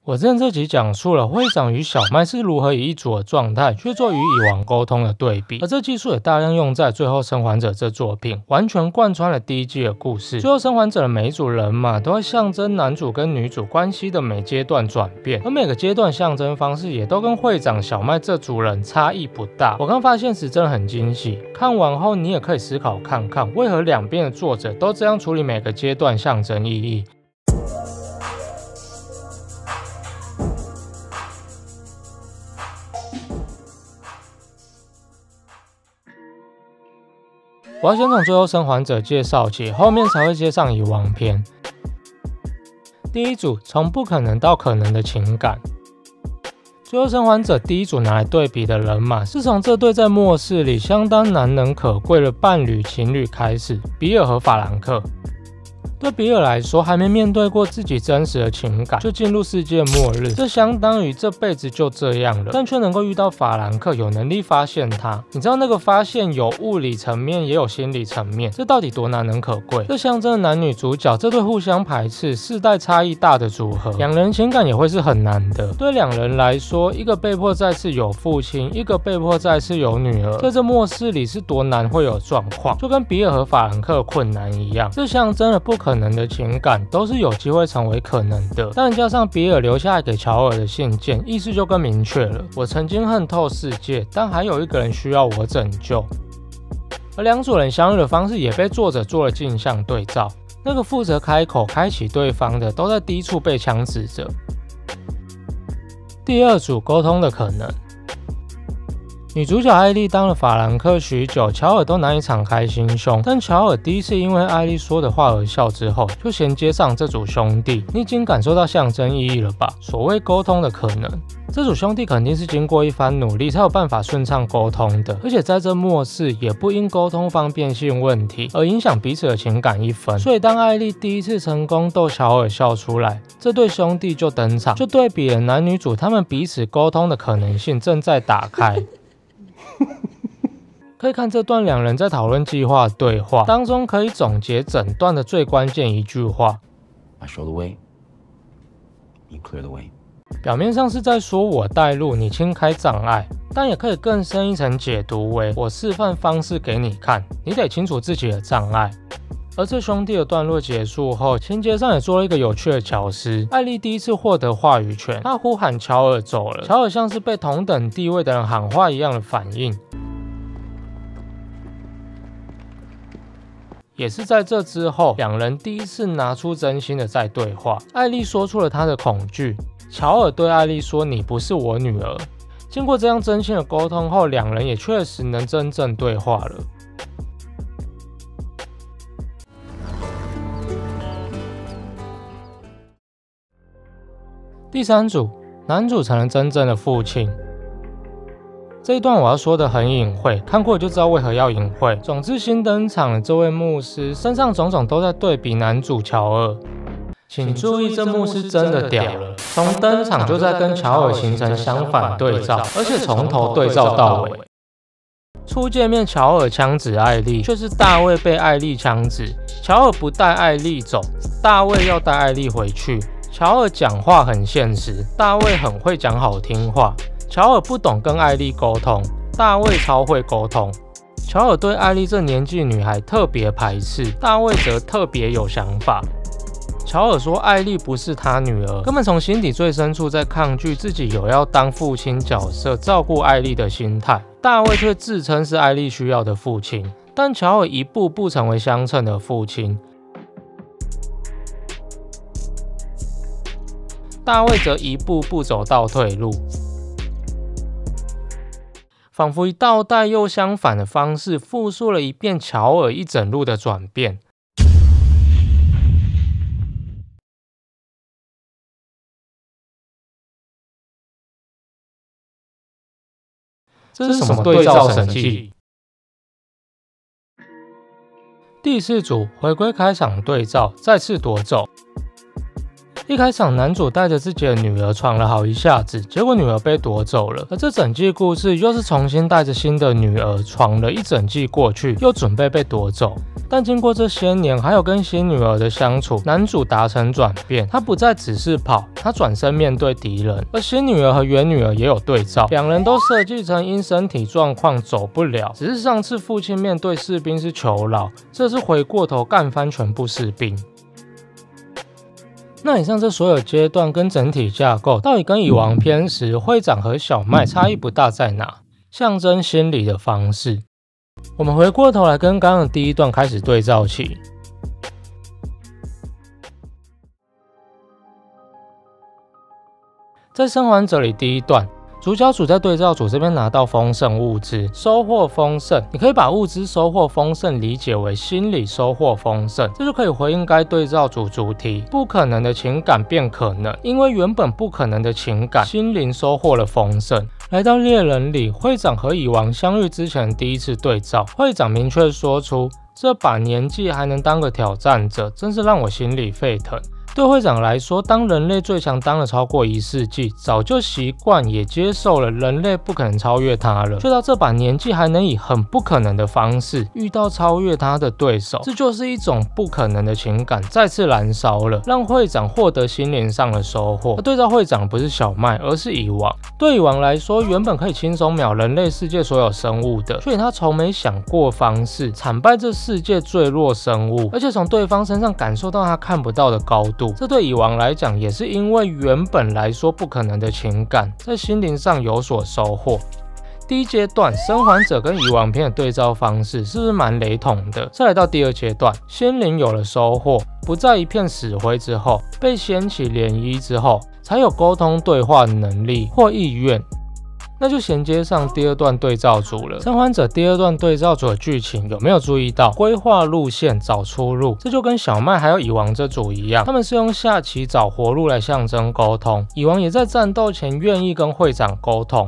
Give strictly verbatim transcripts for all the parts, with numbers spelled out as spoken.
我之前这集讲述了会长与小麦是如何以一组的状态去做与以往沟通的对比，而这技术也大量用在《最后生还者》这作品，完全贯穿了第一季的故事。最后生还者的每一组人马都会象征男主跟女主关系的每阶段转变，而每个阶段象征方式也都跟会长小麦这组人差异不大。我刚发现时真的很惊喜，看完后你也可以思考看看，为何两边的作者都这样处理每个阶段象征意义。我要先从最后生还者介绍起，后面才会接上遗忘篇。第一组，从不可能到可能的情感。最后生还者第一组拿来对比的人马，是从这对在末世里相当难能可贵的伴侣情侣开始，比尔和法兰克。对比尔来说，还没面对过自己真实的情感，就进入世界末日，这相当于这辈子就这样了。但却能够遇到法兰克，有能力发现他。你知道那个发现有物理层面，也有心理层面，这到底多难能可贵？这象征男女主角这对互相排斥、世代差异大的组合，两人情感也会是很难的。对两人来说，一个被迫再次有父亲，一个被迫再次有女儿，在这末世里是多难会有状况，就跟比尔和法兰克困难一样。这象征了不可能。可能的情感都是有机会成为可能的，但加上比尔留下来给乔尔的信件，意思就更明确了。我曾经恨透世界，但还有一个人需要我拯救。而两组人相遇的方式也被作者做了镜像对照，那个负责开口开启对方的，都在低处被枪指着。第二组，沟通的可能。女主角艾莉当了法兰克许久，乔尔都难以敞开心胸。但乔尔第一次因为艾莉说的话而笑之后，就衔接上这组兄弟。你已经感受到象征意义了吧？所谓沟通的可能，这组兄弟肯定是经过一番努力才有办法顺畅沟通的，而且在这末世也不因沟通方便性问题而影响彼此的情感一分。所以当艾莉第一次成功逗乔尔笑出来，这对兄弟就登场，就对比了男女主他们彼此沟通的可能性正在打开。可以看这段两人在讨论计划的对话当中，可以总结整段的最关键一句话 I show the way, you clear the way。 表面上是在说我带路，你清开障碍，但也可以更深一层解读为我示范方式给你看，你得清楚自己的障碍。而这兄弟的段落结束后，情节上也做了一个有趣的巧思。艾莉第一次获得话语权，她呼喊乔尔走了，乔尔像是被同等地位的人喊话一样的反应。也是在这之后，两人第一次拿出真心的在对话。艾莉说出了她的恐惧，乔尔对艾莉说：“你不是我女儿。”经过这样真心的沟通后，两人也确实能真正对话了。第三组，男主成了真正的父亲。这一段我要说的很隐晦，看过就知道为何要隐晦。总之，新登场的这位牧师身上种种都在对比男主乔尔。请注意，这牧师真的屌了，从登场就在跟乔尔形成相反对照，而且从头对照到尾。初见面，乔尔枪指艾莉，却是大卫被艾莉枪指。乔尔不带艾莉走，大卫要带艾莉回去。乔尔讲话很现实，大卫很会讲好听话。乔尔不懂跟艾莉沟通，大卫超会沟通。乔尔对艾莉这年纪女孩特别排斥，大卫则特别有想法。乔尔说艾莉不是他女儿，根本从心底最深处在抗拒自己有要当父亲角色照顾艾莉的心态。大卫却自称是艾莉需要的父亲，但乔尔一步步成为相称的父亲。大卫则一步步走倒退路，仿佛以倒带又相反的方式复述了一遍乔尔一整路的转变。这是什么对照神器？第四组回归开场对照，再次夺走。 一开场，男主带着自己的女儿闯了好一下子，结果女儿被夺走了。而这整季故事又是重新带着新的女儿闯了一整季过去，又准备被夺走。但经过这些年，还有跟新女儿的相处，男主达成转变，他不再只是跑，他转身面对敌人。而新女儿和原女儿也有对照，两人都设计成因身体状况走不了，只是上次父亲面对士兵是求饶，这次回过头干翻全部士兵。那以上这所有阶段跟整体架构，到底跟蚁王篇时会长和小麦差异不大在哪？象征心理的方式。我们回过头来跟刚刚的第一段开始对照起。在生还者里第一段，主角组在对照组这边拿到丰盛物资，收获丰盛。你可以把物资收获丰盛理解为心理收获丰盛，这就可以回应该对照组主题：不可能的情感变可能，因为原本不可能的情感，心灵收获了丰盛。来到猎人里，会长和蚁王相遇之前第一次对照，会长明确说出：这把年纪还能当个挑战者，真是让我心里沸腾。对会长来说，当人类最强当了超过一世纪，早就习惯也接受了人类不可能超越他了，却到这把年纪还能以很不可能的方式遇到超越他的对手，这就是一种不可能的情感再次燃烧了，让会长获得心灵上的收获。而对照会长不是小麦，而是蚁王。对蚁王来说，原本可以轻松秒人类世界所有生物的，却以他从没想过方式惨败这世界最弱生物，而且从对方身上感受到他看不到的高度。这对蚁王来讲，也是因为原本来说不可能的情感，在心灵上有所收获。第一阶段，生还者跟蚁王篇的对照方式是不是蛮雷同的？再来到第二阶段，心灵有了收获，不再一片死灰之后，被掀起涟漪之后，才有沟通对话的能力或意愿。那就衔接上第二段对照组了。生还者第二段对照组的剧情有没有注意到规划路线找出路？这就跟小麦还有蚁王这组一样，他们是用下棋找活路来象征沟通。蚁王也在战斗前愿意跟会长沟通。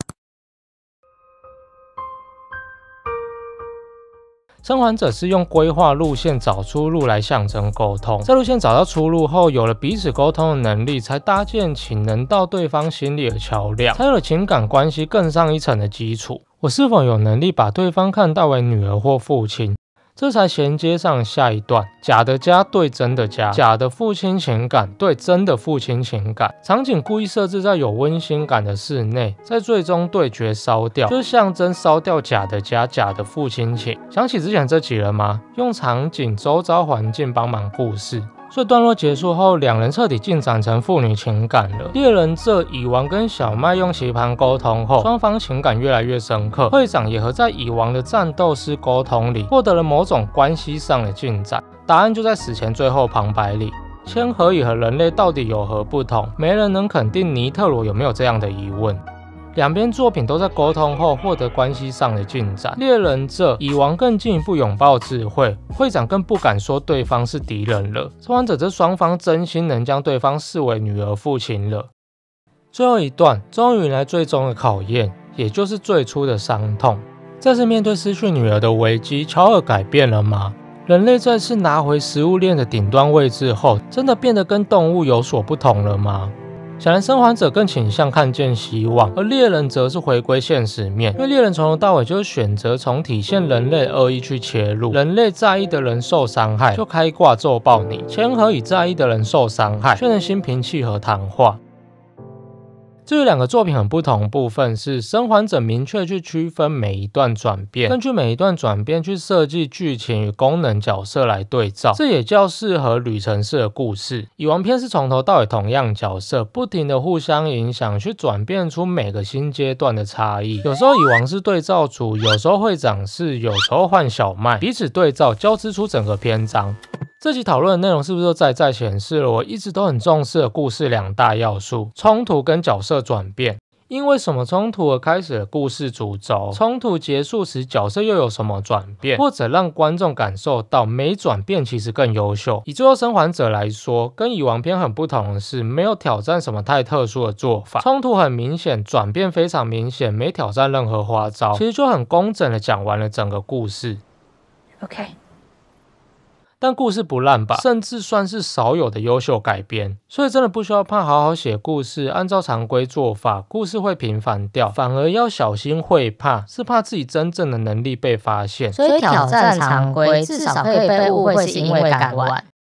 生还者是用规划路线找出路来象征沟通，在路线找到出路后，有了彼此沟通的能力，才搭建起能到对方心里的桥梁，才有了情感关系更上一层的基础。我是否有能力把对方看待为女儿或父亲？这才衔接上下一段，假的家对真的家，假的父亲情感对真的父亲情感。场景故意设置在有温馨感的室内，在最终对决烧掉，就是象征烧掉假的家，假的父亲情。想起之前这集了吗？用场景、周遭环境帮忙故事。所以段落结束后，两人彻底进展成父女情感了。猎人这蚁王跟小麦用棋盘沟通后，双方情感越来越深刻。会长也和在蚁王的战斗师沟通里，获得了某种关系上的进展。答案就在死前最后旁白里。千和蚁和人类到底有何不同？没人能肯定尼特罗有没有这样的疑问。两边作品都在沟通后获得关系上的进展。猎人这蚁王更进一步拥抱智慧，会长更不敢说对方是敌人了。生还者这双方真心能将对方视为女儿父亲了。最后一段终于迎来最终的考验，也就是最初的伤痛。再次面对失去女儿的危机，乔尔改变了吗？人类再次拿回食物链的顶端位置后，真的变得跟动物有所不同了吗？显然生还者更倾向看见希望，而猎人则是回归现实面，因为猎人从头到尾就是选择从体现人类恶意去切入，人类在意的人受伤害就开挂揍爆你，千和蚁在意的人受伤害却能心平气和谈话。至于两个作品很不同的部分是，生还者明确去区分每一段转变，根据每一段转变去设计剧情与功能角色来对照，这也较适合旅程式的故事。蚁王篇是从头到尾同样角色，不停的互相影响，去转变出每个新阶段的差异。有时候蚁王是对照组，有时候会长是，有时候换小麦，彼此对照，交织出整个篇章。这集讨论的内容是不是都再再显示了我一直都很重视的故事两大要素：冲突跟角色转变。因为什么冲突而开始了故事主轴，冲突结束时角色又有什么转变，或者让观众感受到没转变其实更优秀。以最后生还者来说，跟蚁王篇很不同的是，没有挑战什么太特殊的做法，冲突很明显，转变非常明显，没挑战任何花招，其实就很工整的讲完了整个故事。 Okay. 但故事不烂吧，甚至算是少有的优秀改编，所以真的不需要怕好好写故事，按照常规做法，故事会平凡掉，反而要小心会怕，是怕自己真正的能力被发现。 所以挑战常规，至少可以被误会是因为敢玩。